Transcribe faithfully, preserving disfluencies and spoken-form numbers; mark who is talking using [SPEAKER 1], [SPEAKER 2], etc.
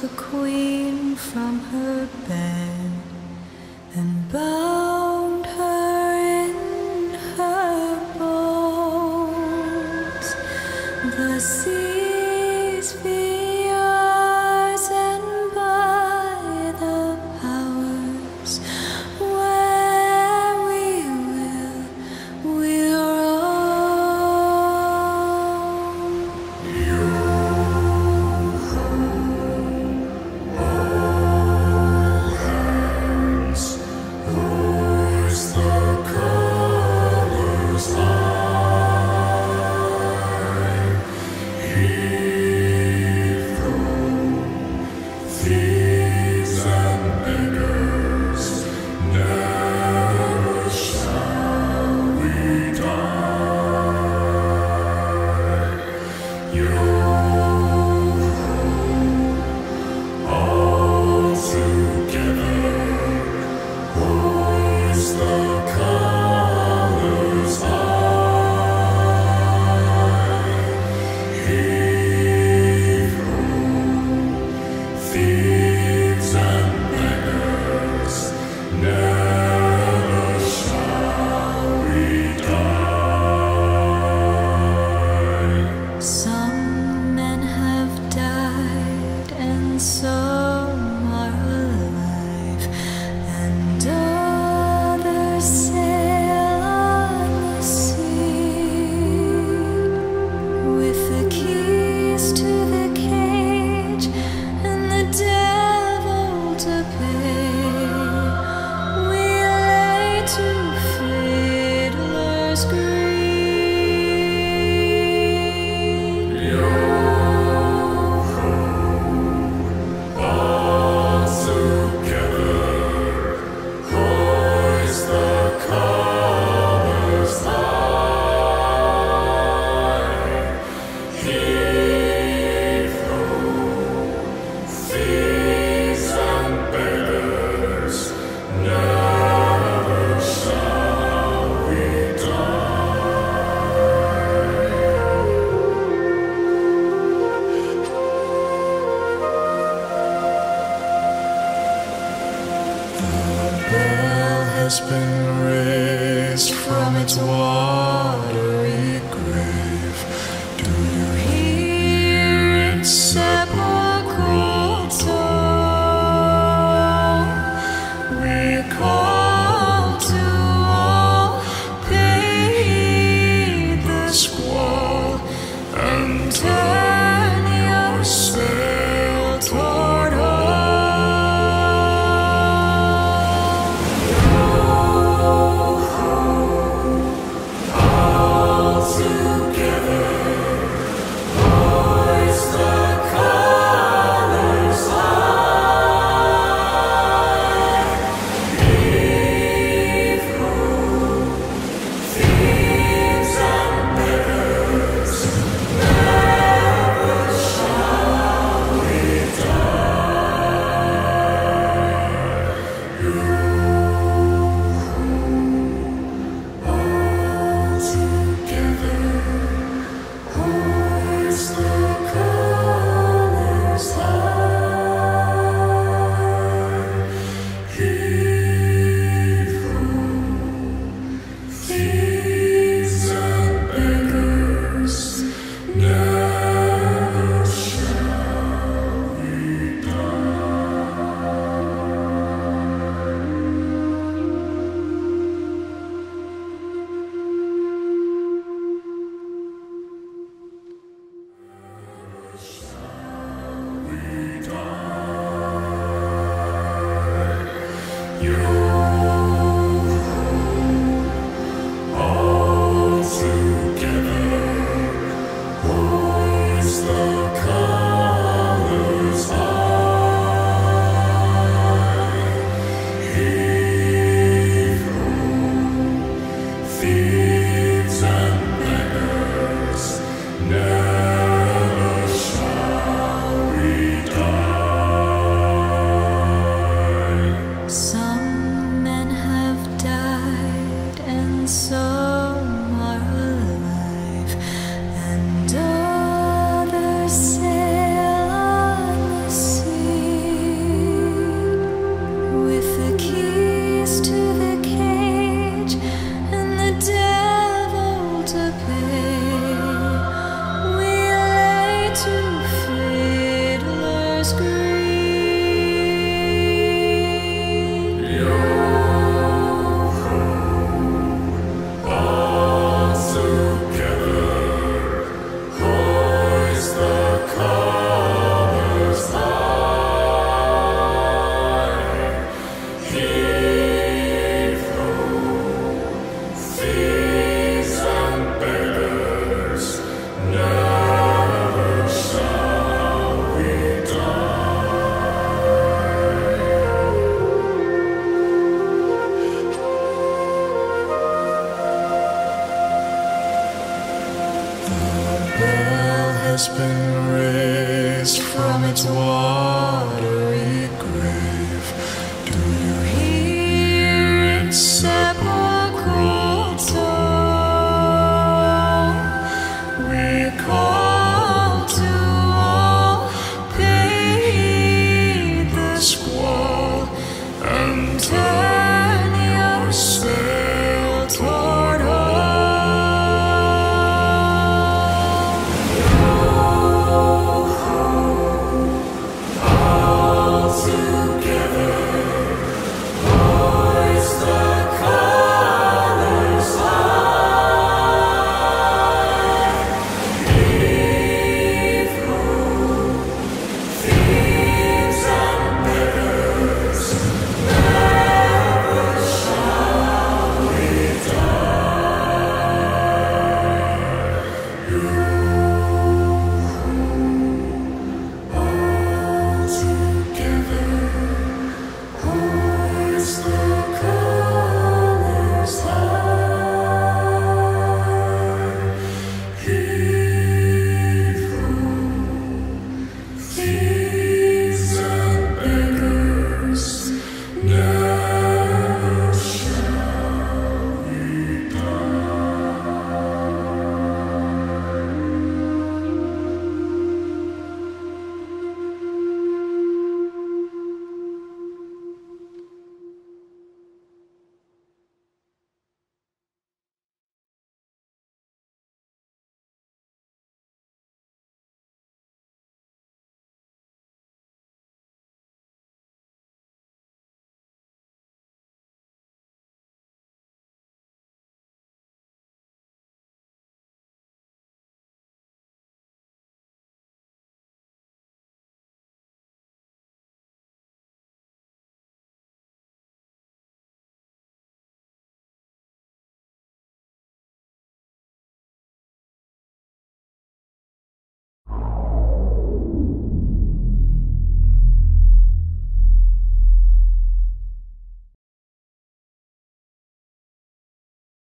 [SPEAKER 1] the queen from her bed and bound her in her bones. The seas be ours, and by the powers where we will, we'll roam.
[SPEAKER 2] Yo ho, all hands, hoist the colors high, heave ho, thieves and beggars, never shall we die. Yo ho, all together, hoist the colors high, heave ho, thieves and beggars, never shall we die.
[SPEAKER 1] Some men have died, and some are alive, and others sail on the sea with the keys to the cage and the devil to pay. We lay to fiddler's green.
[SPEAKER 2] Yo ho, all together, hoist the colors high, heave ho, thieves and beggars, never shall we die. The bell has been raised from its watery grave. Do you hear its sepulchral tone? We call to all, pay heed the squall, and turn your sail toward home. All together, hoist the colors high, heave ho, thieves and beggars, never shall we die. Yo ho, all together, hoist the colors high, heave ho, thieves and beggars, never shall we die. We die. Yo ho, all together, hoist the colors high, heave ho, thieves and beggars, never shall we die.
[SPEAKER 1] Some to Fiddler's Green.
[SPEAKER 2] Yo-ho, all together, hoist the colors high. Heave-ho, thieves and beggars, never shall we
[SPEAKER 3] Bell has been raised from its watery grave. Do you hear it sound?